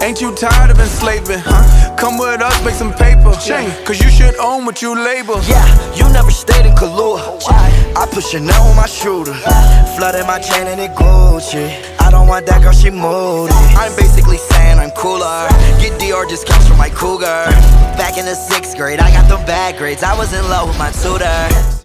Ain't you tired of enslaving? Come with us, make some paper. Cause you should own what you label. Yeah, you never stayed in Kahlua. I put Chanel on my shooter, flooded my chain and it Gucci. I don't want that girl, she moody. I'm basically saying I'm cooler. Get DR discounts from my cougar. Back in the 6th grade, I got them bad grades. I was in love with my tutor.